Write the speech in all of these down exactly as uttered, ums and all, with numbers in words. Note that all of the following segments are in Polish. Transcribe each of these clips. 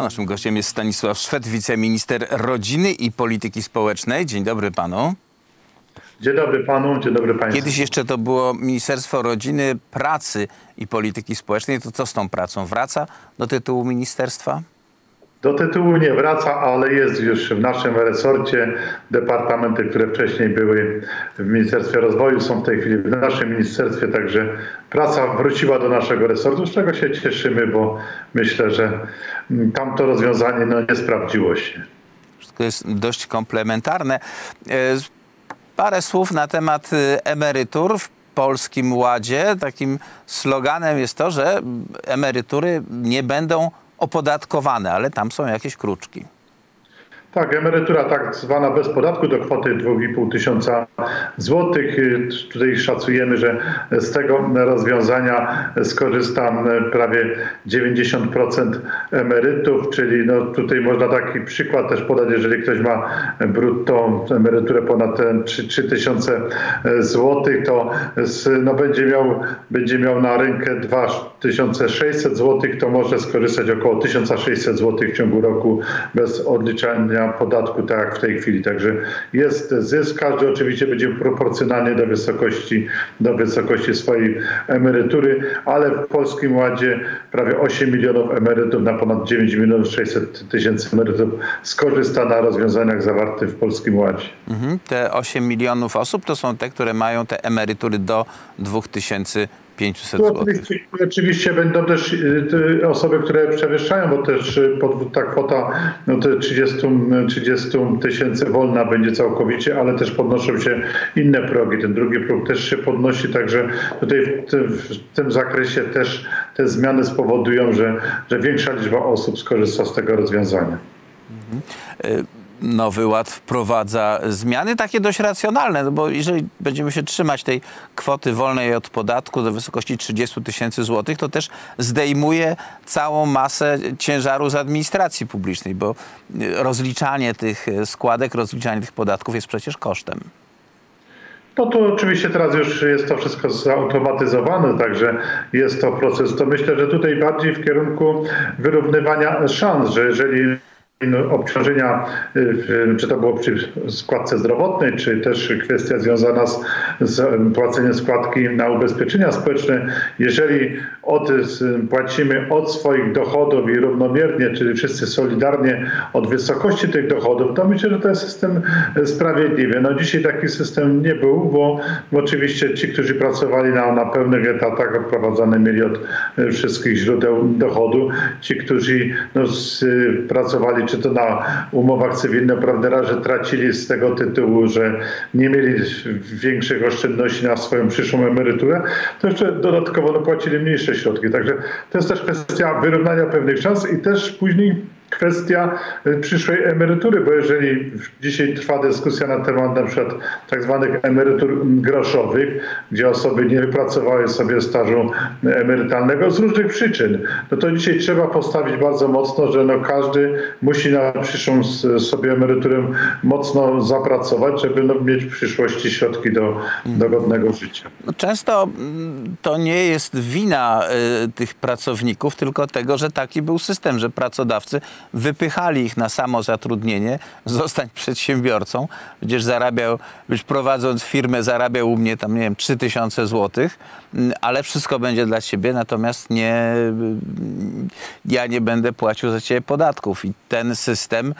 A naszym gościem jest Stanisław Szwed, wiceminister rodziny i polityki społecznej. Dzień dobry panu. Dzień dobry panu, dzień dobry państwu. Kiedyś jeszcze to było Ministerstwo Rodziny, Pracy i Polityki Społecznej. To co z tą pracą? Wraca do tytułu ministerstwa? Do tytułu nie wraca, ale jest już w naszym resorcie. Departamenty, które wcześniej były w Ministerstwie Rozwoju, są w tej chwili w naszym ministerstwie, także praca wróciła do naszego resortu, z czego się cieszymy, bo myślę, że tamto rozwiązanie no, nie sprawdziło się. Wszystko jest dość komplementarne. Parę słów na temat emerytur w Polskim Ładzie. Takim sloganem jest to, że emerytury nie będą opodatkowane, ale tam są jakieś kruczki. Tak, emerytura tak zwana bez podatku do kwoty dwa i pół tysiąca złotych. Tutaj szacujemy, że z tego rozwiązania skorzysta prawie dziewięćdziesiąt procent emerytów, czyli no tutaj można taki przykład też podać, jeżeli ktoś ma brutto emeryturę ponad trzy tysiące złotych, to no będzie miał, będzie miał na rękę dwa tysiące sześćset złotych, to może skorzystać około tysiąc sześćset złotych w ciągu roku bez odliczania podatku, tak jak w tej chwili. Także jest zysk. Każdy oczywiście będzie proporcjonalnie do wysokości, do wysokości swojej emerytury, ale w Polskim Ładzie prawie osiem milionów emerytów na ponad dziewięć milionów sześćset tysięcy emerytów skorzysta na rozwiązaniach zawartych w Polskim Ładzie. Mhm. Te osiem milionów osób to są te, które mają te emerytury do dwóch tysięcy pięciuset złotych. Oczywiście, oczywiście będą też osoby, które przewyższają, bo też ta kwota no trzydzieści tysięcy wolna będzie całkowicie, ale też podnoszą się inne progi. Ten drugi próg też się podnosi, także tutaj w tym, w tym zakresie też te zmiany spowodują, że, że większa liczba osób skorzysta z tego rozwiązania. Mhm. Nowy Ład wprowadza zmiany takie dość racjonalne, no bo jeżeli będziemy się trzymać tej kwoty wolnej od podatku do wysokości trzydziestu tysięcy złotych, to też zdejmuje całą masę ciężaru z administracji publicznej, bo rozliczanie tych składek, rozliczanie tych podatków jest przecież kosztem. No to oczywiście teraz już jest to wszystko zautomatyzowane, także jest to proces. To myślę, że tutaj bardziej w kierunku wyrównywania szans, że jeżeli obciążenia, czy to było przy składce zdrowotnej, czy też kwestia związana z, z płaceniem składki na ubezpieczenia społeczne. Jeżeli od, płacimy od swoich dochodów i równomiernie, czyli wszyscy solidarnie od wysokości tych dochodów, to myślę, że to jest system sprawiedliwy. No dzisiaj taki system nie był, bo, bo oczywiście ci, którzy pracowali na, na pełnych etatach, odprowadzane mieli od wszystkich źródeł dochodu. Ci, którzy no, z, pracowali czy to na umowach cywilnoprawnych, że tracili z tego tytułu, że nie mieli większych oszczędności na swoją przyszłą emeryturę, to jeszcze dodatkowo dopłacili mniejsze środki. Także to jest też kwestia wyrównania pewnych szans i też później kwestia przyszłej emerytury, bo jeżeli dzisiaj trwa dyskusja na temat na przykład tak zwanych emerytur groszowych, gdzie osoby nie wypracowały sobie stażu emerytalnego z różnych przyczyn, no to dzisiaj trzeba postawić bardzo mocno, że no każdy musi na przyszłą sobie emeryturę mocno zapracować, żeby no mieć w przyszłości środki do, do godnego życia. Często to nie jest wina y, tych pracowników, tylko tego, że taki był system, że pracodawcy wypychali ich na samozatrudnienie, zostań przedsiębiorcą. Przecież zarabiał, już prowadząc firmę, zarabiał u mnie tam, nie wiem, trzy tysiące złotych, ale wszystko będzie dla ciebie, natomiast nie, ja nie będę płacił za ciebie podatków. I ten system,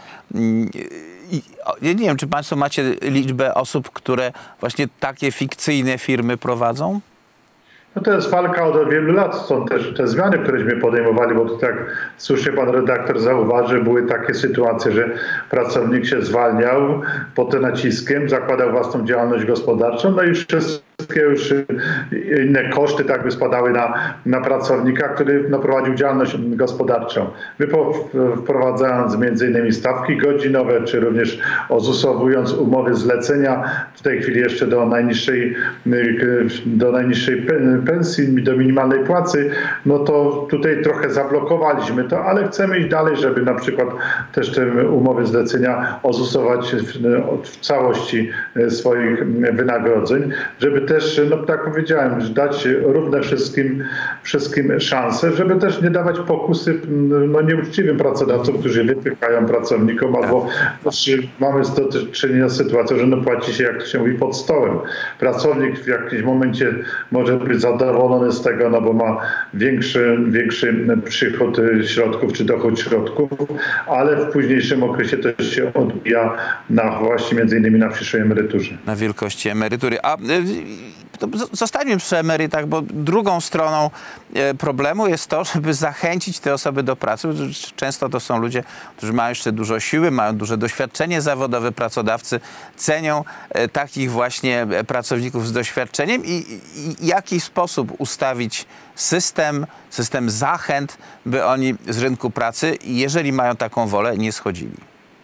i, nie wiem, czy państwo macie liczbę osób, które właśnie takie fikcyjne firmy prowadzą? No to jest walka od wielu lat. Są też te zmiany, któreśmy podejmowali, bo to jak słusznie pan redaktor zauważy, były takie sytuacje, że pracownik się zwalniał pod naciskiem, zakładał własną działalność gospodarczą, no i wszystkie już inne koszty tak by spadały na, na pracownika, który no, prowadził działalność gospodarczą. My po, wprowadzając między innymi stawki godzinowe, czy również ozusowując umowy zlecenia, w tej chwili jeszcze do najniższej, do najniższej pensji, do minimalnej płacy, no to tutaj trochę zablokowaliśmy to, ale chcemy iść dalej, żeby na przykład też te umowy zlecenia ozusować w, w całości swoich wynagrodzeń, żeby też też, no tak powiedziałem, dać równe wszystkim, wszystkim szanse, żeby też nie dawać pokusy no, nieuczciwym pracodawcom, którzy wypychają pracownikom, albo mamy do czynienia z sytuacją, że no płaci się, jak to się mówi, pod stołem. Pracownik w jakimś momencie może być zadowolony z tego, no bo ma większy, większy przychód środków, czy dochód środków, ale w późniejszym okresie też się odbija na właśnie między innymi na przyszłej emeryturze. Na wielkości emerytury. A to zostańmy przy emerytach, bo drugą stroną problemu jest to, żeby zachęcić te osoby do pracy. Często to są ludzie, którzy mają jeszcze dużo siły, mają duże doświadczenie zawodowe. Pracodawcy cenią takich właśnie pracowników z doświadczeniem i w jaki sposób ustawić system, system zachęt, by oni z rynku pracy, jeżeli mają taką wolę, nie schodzili.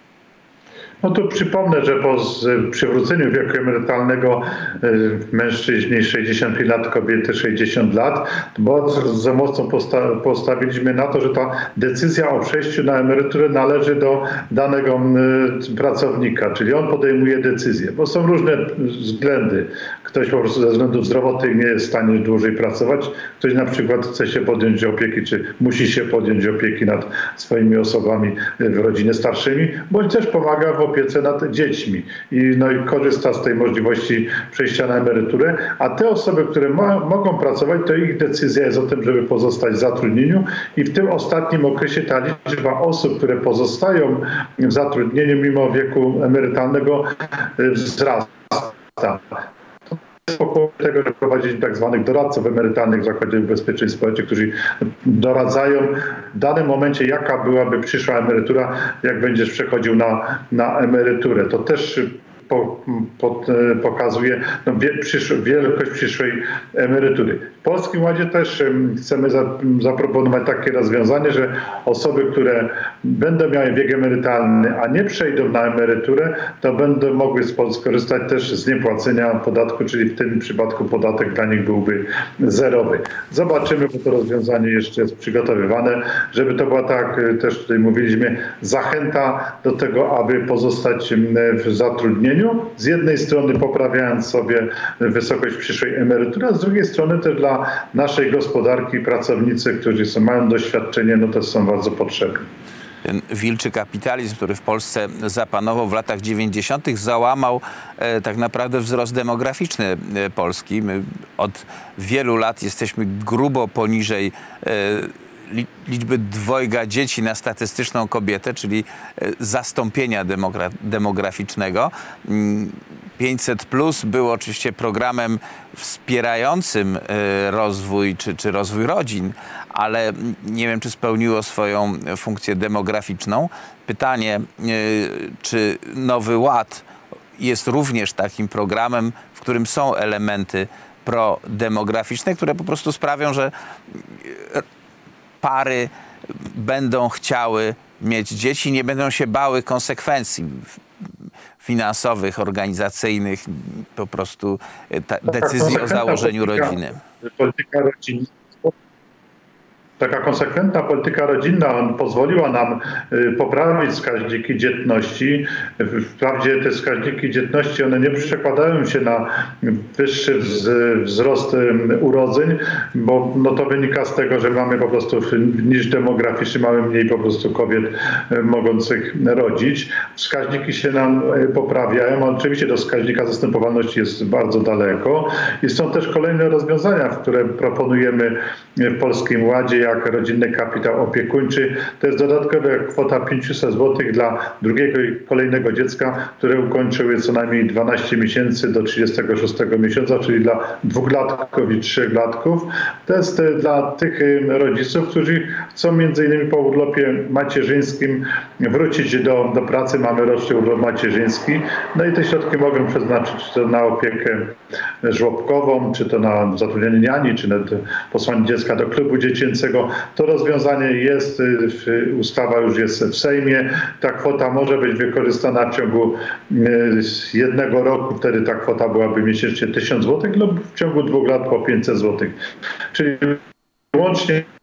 No tu przypomnę, że po przywróceniu wieku emerytalnego mężczyźni sześćdziesiąt pięć lat, kobiety sześćdziesiąt lat, bardzo mocno posta postawiliśmy na to, że ta decyzja o przejściu na emeryturę należy do danego pracownika, czyli on podejmuje decyzję, bo są różne względy. Ktoś po prostu ze względów zdrowotnych nie jest w stanie dłużej pracować, ktoś na przykład chce się podjąć opieki, czy musi się podjąć opieki nad swoimi osobami w rodzinie starszymi, bądź też pomaga w opiece nad dziećmi i, no, i korzysta z tej możliwości przejścia na emeryturę, a te osoby, które mo mogą pracować, to ich decyzja jest o tym, żeby pozostać w zatrudnieniu i w tym ostatnim okresie ta liczba osób, które pozostają w zatrudnieniu mimo wieku emerytalnego wzrasta. Wokół tego, żeby prowadzić tak zwanych doradców emerytalnych w Zakładzie Ubezpieczeń Społecznych, którzy doradzają w danym momencie, jaka byłaby przyszła emerytura, jak będziesz przechodził na, na emeryturę. To też po, po, pokazuje no, wie, przysz, wielkość przyszłej emerytury. W Polskim Ładzie też chcemy za, zaproponować takie rozwiązanie, że osoby, które będą miały wiek emerytalny, a nie przejdą na emeryturę, to będą mogły skorzystać też z niepłacenia podatku, czyli w tym przypadku podatek dla nich byłby zerowy. Zobaczymy, bo to rozwiązanie jeszcze jest przygotowywane, żeby to była, tak też tutaj mówiliśmy, zachęta do tego, aby pozostać w zatrudnieniu. Z jednej strony poprawiając sobie wysokość przyszłej emerytury, a z drugiej strony też dla naszej gospodarki pracownicy, którzy są, mają doświadczenie, no to są bardzo potrzebni. Ten wilczy kapitalizm, który w Polsce zapanował w latach dziewięćdziesiątych, załamał e, tak naprawdę wzrost demograficzny e, Polski. My od wielu lat jesteśmy grubo poniżej e, liczby dwojga dzieci na statystyczną kobietę, czyli zastąpienia demogra demograficznego. pięćset plus był oczywiście programem wspierającym rozwój czy, czy rozwój rodzin, ale nie wiem, czy spełniło swoją funkcję demograficzną. Pytanie, czy Nowy Ład jest również takim programem, w którym są elementy prodemograficzne, które po prostu sprawią, że pary będą chciały mieć dzieci, nie będą się bały konsekwencji finansowych, organizacyjnych, po prostu decyzji o założeniu rodziny. Polityka rodziny. Taka konsekwentna polityka rodzinna pozwoliła nam poprawić wskaźniki dzietności. Wprawdzie te wskaźniki dzietności, one nie przekładają się na wyższy wzrost urodzeń, bo no to wynika z tego, że mamy po prostu niż demograficzny, mamy mniej po prostu kobiet mogących rodzić. Wskaźniki się nam poprawiają, a oczywiście do wskaźnika zastępowalności jest bardzo daleko. I są też kolejne rozwiązania, które proponujemy w Polskim Ładzie, jak rodzinny kapitał opiekuńczy. To jest dodatkowa kwota pięćset złotych dla drugiego i kolejnego dziecka, które ukończyły co najmniej dwanaście miesięcy do trzydziestego szóstego miesiąca, czyli dla dwulatków i trzylatków. To jest dla tych rodziców, którzy chcą między innymi po urlopie macierzyńskim wrócić do, do pracy. Mamy roczny urlop macierzyński. No i te środki mogą przeznaczyć czy to na opiekę żłobkową, czy to na zatrudnienie niani, czy na posłanie dziecka do klubu dziecięcego. To rozwiązanie jest, ustawa już jest w Sejmie. Ta kwota może być wykorzystana w ciągu jednego roku, wtedy ta kwota byłaby miesięcznie tysiąc złotych lub w ciągu dwóch lat po pięćset złotych. Czyli łącznie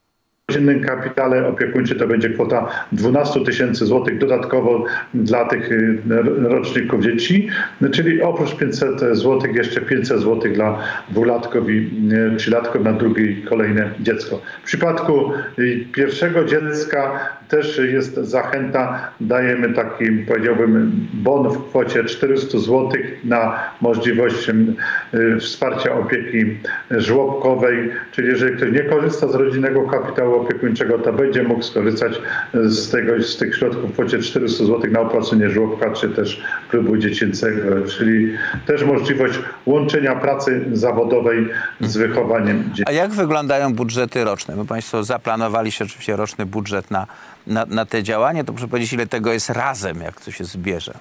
rodzinnym kapitale opiekuńczym to będzie kwota dwanaście tysięcy złotych dodatkowo dla tych roczników dzieci, czyli oprócz pięćset złotych jeszcze pięćset złotych dla dwulatków i trzylatków na drugie i kolejne dziecko. W przypadku pierwszego dziecka też jest zachęta, dajemy taki, powiedziałbym, bon w kwocie czterysta złotych na możliwość wsparcia opieki żłobkowej, czyli jeżeli ktoś nie korzysta z rodzinnego kapitału opiekuńczego, to będzie mógł skorzystać z, tego, z tych środków w kwocie czterysta złotych na opłacenie żłobka, czy też klubu dziecięcego, czyli też możliwość łączenia pracy zawodowej z wychowaniem dzieci. A jak wyglądają budżety roczne? Bo Państwo zaplanowaliście oczywiście roczny budżet na, na, na te działania, to proszę powiedzieć, ile tego jest razem, jak to się zbierze?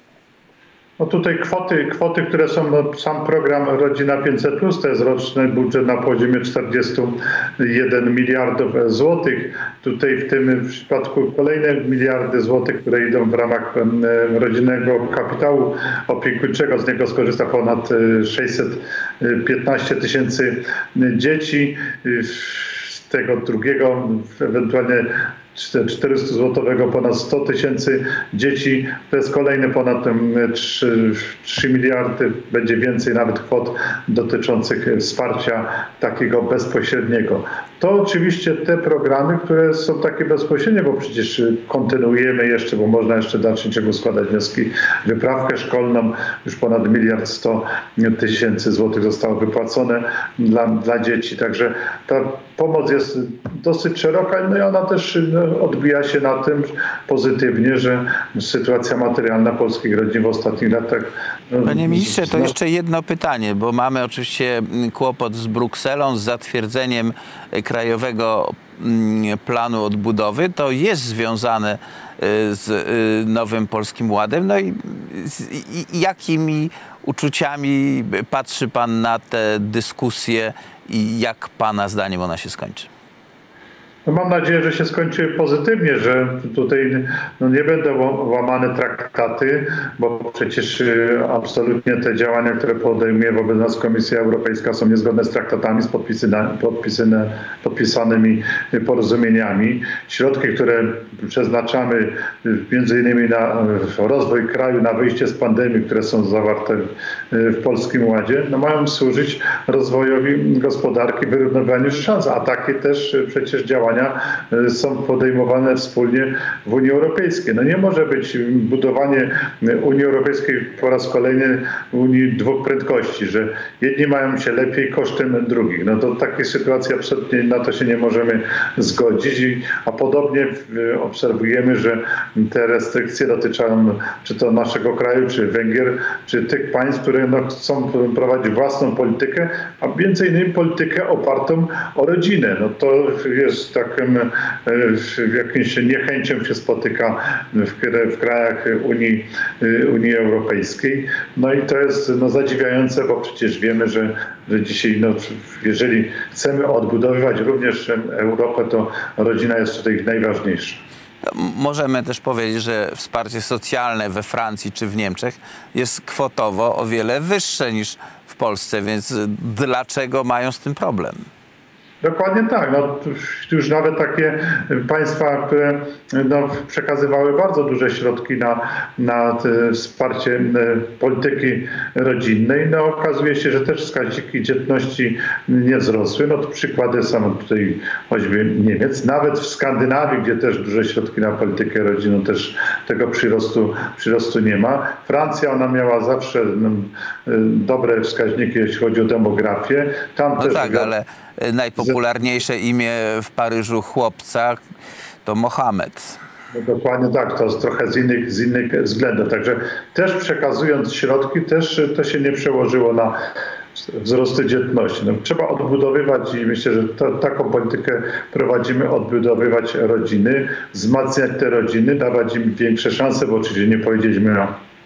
No tutaj kwoty, kwoty, które są, no sam program Rodzina pięćset plus, to jest roczny budżet na poziomie czterdzieści jeden miliardów złotych. Tutaj w tym przypadku kolejne miliardy złotych, które idą w ramach rodzinnego kapitału opiekuńczego. Z niego skorzysta ponad sześćset piętnaście tysięcy dzieci. Z tego drugiego ewentualnie czterysta złotowego ponad sto tysięcy dzieci, to jest kolejne ponad trzy miliardy, będzie więcej nawet kwot dotyczących wsparcia takiego bezpośredniego. To oczywiście te programy, które są takie bezpośrednie, bo przecież kontynuujemy jeszcze, bo można jeszcze w dalszym ciągu składać wnioski, wyprawkę szkolną, już ponad miliard sto tysięcy złotych zostało wypłacone dla, dla dzieci, także ta pomoc jest dosyć szeroka, no i ona też no, odbija się na tym pozytywnie, że sytuacja materialna polskich rodzin w ostatnich latach... No, Panie ministrze, to jeszcze jedno pytanie, bo mamy oczywiście kłopot z Brukselą, z zatwierdzeniem Krajowego Planu Odbudowy. To jest związane z Nowym Polskim Ładem. No i, i jakimi uczuciami patrzy Pan na tę dyskusję i jak Pana zdaniem ona się skończy? No mam nadzieję, że się skończy pozytywnie, że tutaj no nie będą łamane traktaty, bo przecież absolutnie te działania, które podejmuje wobec nas Komisja Europejska, są niezgodne z traktatami, z podpisane, podpisanymi porozumieniami. Środki, które przeznaczamy między innymi na rozwój kraju, na wyjście z pandemii, które są zawarte w Polskim Ładzie, no mają służyć rozwojowi gospodarki, wyrównywaniu szans, a takie też przecież działania są podejmowane wspólnie w Unii Europejskiej. No nie może być budowanie Unii Europejskiej po raz kolejny Unii dwóch prędkości, że jedni mają się lepiej kosztem drugich. No to takiej sytuacji absolutnie na to się nie możemy zgodzić, a podobnie obserwujemy, że te restrykcje dotyczą czy to naszego kraju, czy Węgier, czy tych państw, które no chcą prowadzić własną politykę, a między innymi politykę opartą o rodzinę. No to jest takim jakimś niechęcią się spotyka w, w krajach Unii, Unii Europejskiej. No i to jest no, zadziwiające, bo przecież wiemy, że, że dzisiaj no, jeżeli chcemy odbudowywać również Europę, to rodzina jest tutaj najważniejsza. Możemy też powiedzieć, że wsparcie socjalne we Francji czy w Niemczech jest kwotowo o wiele wyższe niż w Polsce, więc dlaczego mają z tym problem? Dokładnie tak. No, już nawet takie państwa, które no, przekazywały bardzo duże środki na, na wsparcie polityki rodzinnej, no okazuje się, że też wskaźniki dzietności nie wzrosły. No to przykłady są tutaj choćby Niemiec. Nawet w Skandynawii, gdzie też duże środki na politykę rodzinną, też tego przyrostu, przyrostu nie ma. Francja, ona miała zawsze no, dobre wskaźniki, jeśli chodzi o demografię. Tam no też tak, ale najpopularniejsze imię w Paryżu chłopca to Mohamed. No dokładnie tak, to jest trochę z innych, z innych względów. Także też przekazując środki, też to się nie przełożyło na wzrosty dzietności. No, trzeba odbudowywać i myślę, że to, taką politykę prowadzimy, odbudowywać rodziny, wzmacniać te rodziny, dawać im większe szanse, bo oczywiście nie powiedzieliśmy o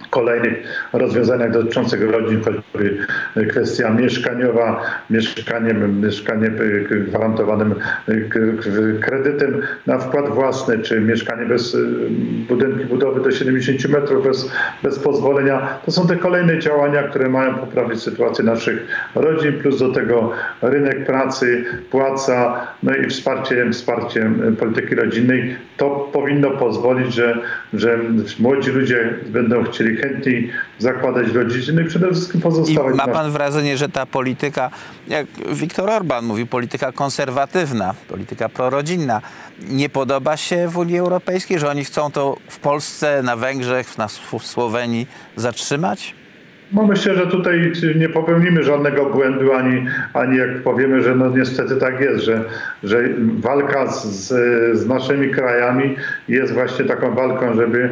kolejnych rozwiązaniach dotyczących rodzin, choćby kwestia mieszkaniowa, mieszkanie, mieszkanie gwarantowanym kredytem na wkład własny, czy mieszkanie bez budynki budowy do siedemdziesięciu metrów bez, bez pozwolenia. To są te kolejne działania, które mają poprawić sytuację naszych rodzin, plus do tego rynek pracy, płaca, no i wsparcie, wsparcie polityki rodzinnej. To powinno pozwolić, że, że młodzi ludzie będą chcieli chętniej zakładać rodziny i przede wszystkim pozostawać. I ma pan wrażenie, że ta polityka, jak Viktor Orban mówi, polityka konserwatywna, polityka prorodzinna, nie podoba się w Unii Europejskiej, że oni chcą to w Polsce, na Węgrzech, na Słowenii zatrzymać? No myślę, że tutaj nie popełnimy żadnego błędu, ani, ani jak powiemy, że no niestety tak jest, że, że walka z, z naszymi krajami jest właśnie taką walką, żeby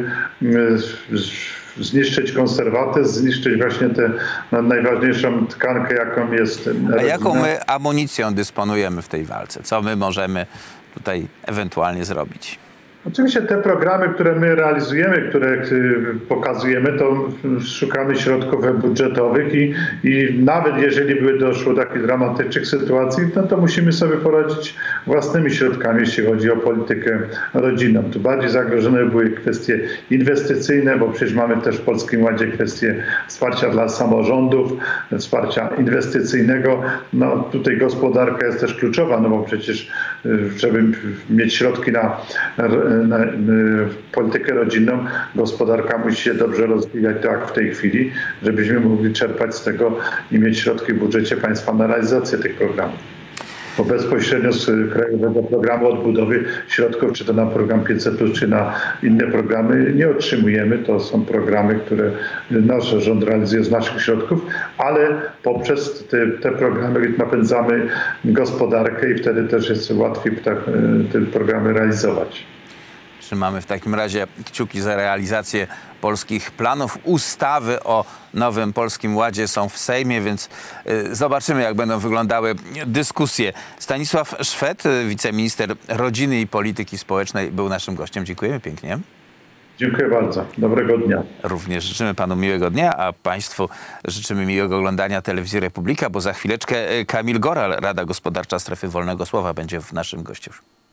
zniszczyć konserwatyzm, zniszczyć właśnie tę no, najważniejszą tkankę, jaką jest rodzina. A jaką my amunicją dysponujemy w tej walce? Co my możemy tutaj ewentualnie zrobić? Oczywiście te programy, które my realizujemy, które pokazujemy, to szukamy środków budżetowych i, i nawet jeżeli by doszło do takich dramatycznych sytuacji, no to musimy sobie poradzić własnymi środkami, jeśli chodzi o politykę rodzinną. Tu bardziej zagrożone były kwestie inwestycyjne, bo przecież mamy też w Polskim Ładzie kwestie wsparcia dla samorządów, wsparcia inwestycyjnego. No tutaj gospodarka jest też kluczowa, no bo przecież żeby mieć środki na Na, na politykę rodzinną, gospodarka musi się dobrze rozwijać tak w tej chwili, żebyśmy mogli czerpać z tego i mieć środki w budżecie państwa na realizację tych programów. Bo bezpośrednio z Krajowego Programu Odbudowy środków, czy to na program pięćset plus, czy na inne programy nie otrzymujemy. To są programy, które nasz rząd realizuje z naszych środków, ale poprzez te, te programy napędzamy gospodarkę i wtedy też jest łatwiej te, te programy realizować. Trzymamy w takim razie kciuki za realizację polskich planów. Ustawy o nowym Polskim Ładzie są w Sejmie, więc y, zobaczymy, jak będą wyglądały dyskusje. Stanisław Szwed, wiceminister rodziny i polityki społecznej, był naszym gościem. Dziękujemy pięknie. Dziękuję bardzo. Dobrego dnia. Również życzymy panu miłego dnia, a państwu życzymy miłego oglądania Telewizji Republika, bo za chwileczkę Kamil Goral, Rada Gospodarcza Strefy Wolnego Słowa, będzie w naszym gościu.